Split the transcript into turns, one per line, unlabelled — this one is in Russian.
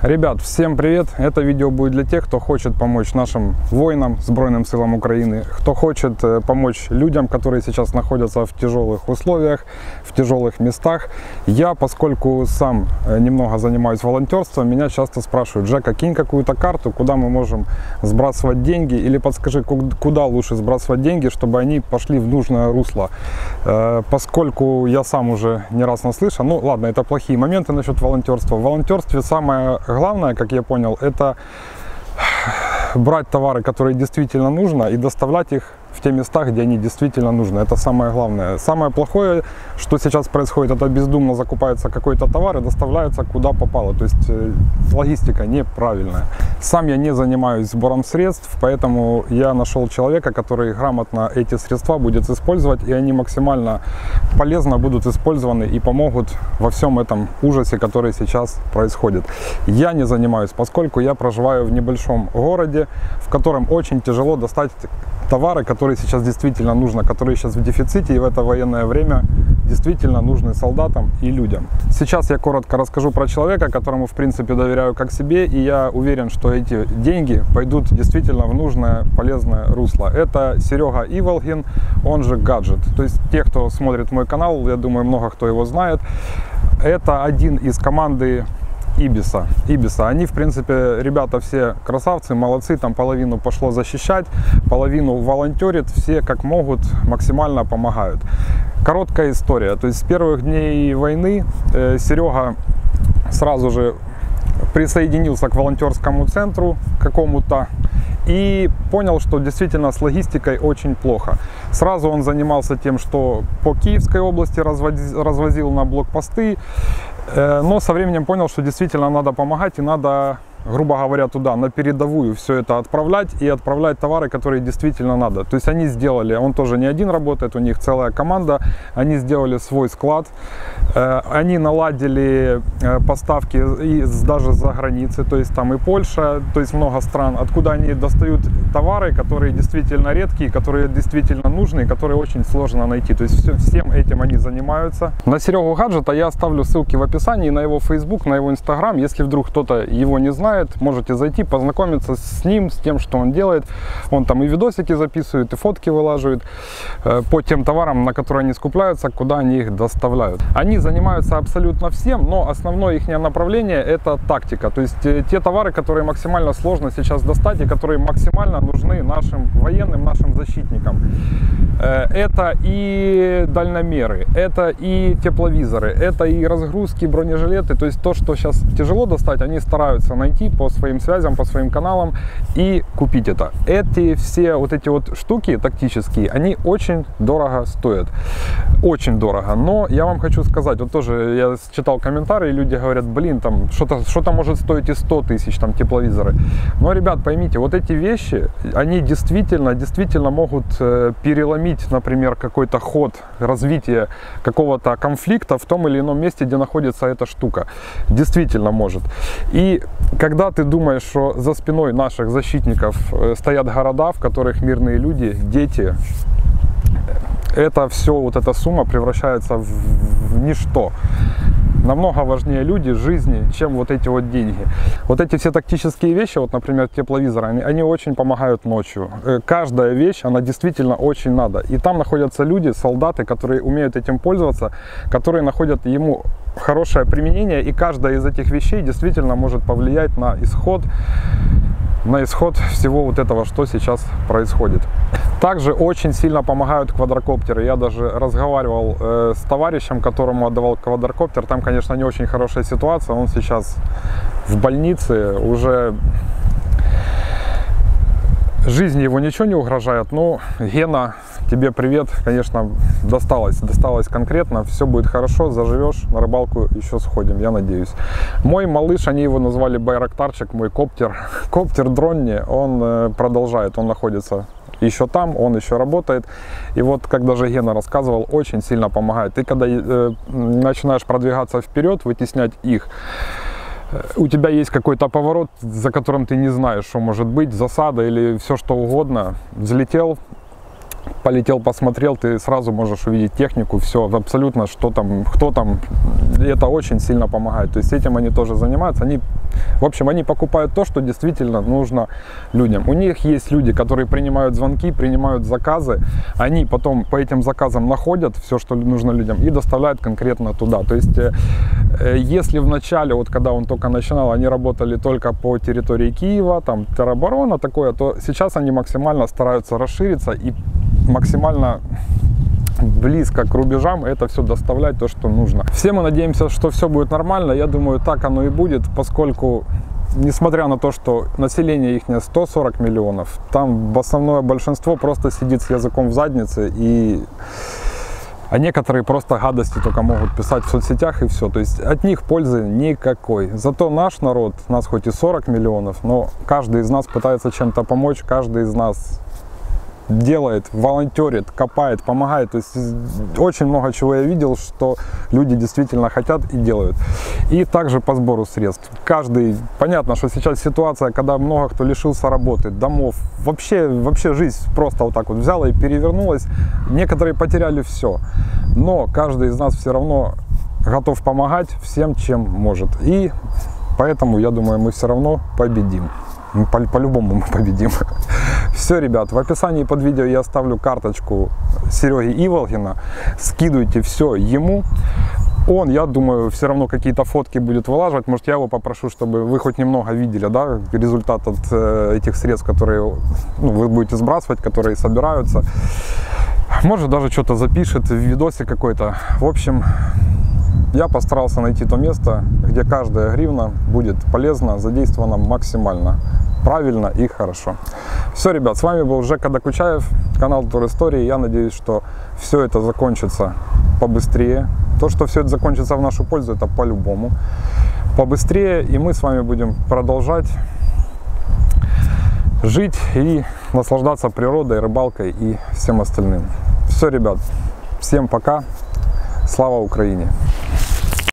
Ребят, всем привет! Это видео будет для тех, кто хочет помочь нашим воинам, Збройным силам Украины, кто хочет помочь людям, которые сейчас находятся в тяжелых условиях, в тяжелых местах. Я, поскольку сам немного занимаюсь волонтерством, меня часто спрашивают: Жека, кинь какую-то карту, куда мы можем сбрасывать деньги, или подскажи, куда лучше сбрасывать деньги, чтобы они пошли в нужное русло. Поскольку я сам уже не раз наслышан, ну ладно, это плохие моменты насчет волонтерства. В волонтерстве самое главное, как я понял, это брать товары, которые действительно нужно, и доставлять их в те места, где они действительно нужны. Это самое главное. Самое плохое, что сейчас происходит, это бездумно закупается какой-то товар и доставляется куда попало. То есть логистика неправильная. Сам я не занимаюсь сбором средств, поэтому я нашел человека, который грамотно эти средства будет использовать, и они максимально полезно будут использованы и помогут во всем этом ужасе, который сейчас происходит. Я не занимаюсь, поскольку я проживаю в небольшом городе, в котором очень тяжело достать товары, которые сейчас действительно нужны, которые сейчас в дефиците и в это военное время действительно нужны солдатам и людям. Сейчас я коротко расскажу про человека, которому в принципе доверяю как себе, и я уверен, что эти деньги пойдут действительно в нужное, полезное русло. Это Серега Иволгин, он же Гаджет. То есть те, кто смотрит мой канал, я думаю, много кто его знает. Это один из команды Ибиса. Они, в принципе, ребята все красавцы, молодцы, там половину пошло защищать, половину волонтерит, все как могут максимально помогают. Короткая история, то есть с первых дней войны Серега сразу же присоединился к волонтерскому центру какому-то и понял, что действительно с логистикой очень плохо. Сразу он занимался тем, что по Киевской области развозил на блокпосты, но со временем понял, что действительно надо помогать и надо, грубо говоря, туда, на передовую все это отправлять и отправлять товары, которые действительно надо. То есть они сделали, он тоже не один работает, у них целая команда, они сделали свой склад, они наладили поставки даже за границы, то есть там и Польша, то есть много стран, откуда они достают товары, которые действительно редкие, которые действительно нужны, которые очень сложно найти. То есть всем этим они занимаются. На Серегу Гаджета я оставлю ссылки в описании, на его Facebook, на его Instagram. Если вдруг кто-то его не знает, можете зайти, познакомиться с ним, с тем, что он делает. Он там и видосики записывает, и фотки вылаживает по тем товарам, на которые они скупляются, куда они их доставляют. Они занимаются абсолютно всем, но основное их направление — это тактика. То есть те товары, которые максимально сложно сейчас достать и которые максимально нужны нашим военным, нашим защитникам. Это и дальномеры, это и тепловизоры, это и разгрузки, бронежилеты. То есть то, что сейчас тяжело достать, они стараются найти по своим связям, по своим каналам и купить это. Все вот эти вот штуки тактические, они очень дорого стоят. Очень дорого. Но я вам хочу сказать, вот тоже я читал комментарии, люди говорят: блин, там что-то может стоить и 100 тысяч, там тепловизоры. Но, ребят, поймите, вот эти вещи, они действительно могут переломить, например, какой-то ход развития какого-то конфликта в том или ином месте, где находится эта штука. Действительно может. И когда ты думаешь, что за спиной наших защитников стоят города, в которых мирные люди, дети, это все, вот эта сумма превращается в ничто. Намного важнее люди, жизни, чем вот эти вот деньги. Вот эти все тактические вещи, вот, например, тепловизоры, они очень помогают ночью. Каждая вещь, она действительно очень надо. И там находятся люди, солдаты, которые умеют этим пользоваться, которые находят ему хорошее применение, и каждая из этих вещей действительно может повлиять на исход всего вот этого, что сейчас происходит. Также очень сильно помогают квадрокоптеры. Я даже разговаривал с товарищем, которому отдавал квадрокоптер. Там, конечно, не очень хорошая ситуация. Он сейчас в больнице, уже жизни его ничего не угрожает. Но, Гена, тебе привет, конечно, досталось конкретно, все будет хорошо, заживешь, на рыбалку еще сходим, я надеюсь. Мой малыш, они его назвали Байрактарчик, мой коптер Дронни, он продолжает, он находится еще там, он еще работает. И вот, как даже Гена рассказывал, очень сильно помогает. Ты когда начинаешь продвигаться вперед, вытеснять их, у тебя есть какой-то поворот, за которым ты не знаешь, что может быть, засада или все что угодно, взлетел, полетел, посмотрел, ты сразу можешь увидеть технику, все абсолютно, что там, кто там, и это очень сильно помогает. То есть этим они тоже занимаются. В общем, они покупают то, что действительно нужно людям. У них есть люди, которые принимают звонки, принимают заказы, они потом по этим заказам находят все, что нужно людям, и доставляют конкретно туда. То есть если в начале, вот когда он только начинал, они работали только по территории Киева, там тероборона такое, то сейчас они максимально стараются расшириться и максимально близко к рубежам это все доставлять, то, что нужно. Все мы надеемся, что все будет нормально. Я думаю, так оно и будет, поскольку, несмотря на то, что население их 140 миллионов, там основное большинство просто сидит с языком в заднице, а некоторые просто гадости только могут писать в соцсетях и все. То есть от них пользы никакой. Зато наш народ, нас хоть и 40 миллионов, но каждый из нас пытается чем-то помочь, каждый из нас делает, волонтерит, копает, помогает. То есть очень много чего я видел, что люди действительно хотят и делают. И также по сбору средств. Каждый, понятно, что сейчас ситуация, когда много кто лишился работы, домов, вообще жизнь просто вот так вот взяла и перевернулась. Некоторые потеряли все. Но каждый из нас все равно готов помогать всем, чем может. И поэтому, я думаю, мы все равно победим. По-любому мы победим. Все, ребят, в описании под видео я оставлю карточку Сереги Иволгина. Скидывайте все ему. Он, я думаю, все равно какие-то фотки будет вылаживать. Может, я его попрошу, чтобы вы хоть немного видели, да, результат от этих средств, которые вы будете сбрасывать, которые собираются. Может, даже что-то запишет в видосе какой-то. В общем, я постарался найти то место, где каждая гривна будет полезна, задействована максимально правильно и хорошо. Все, ребят, с вами был Жека Докучаев, канал Тур Истории. Я надеюсь, что все это закончится побыстрее. То, что все это закончится в нашу пользу, это по-любому. Побыстрее, и мы с вами будем продолжать жить и наслаждаться природой, рыбалкой и всем остальным. Все, ребят, всем пока. Слава Украине!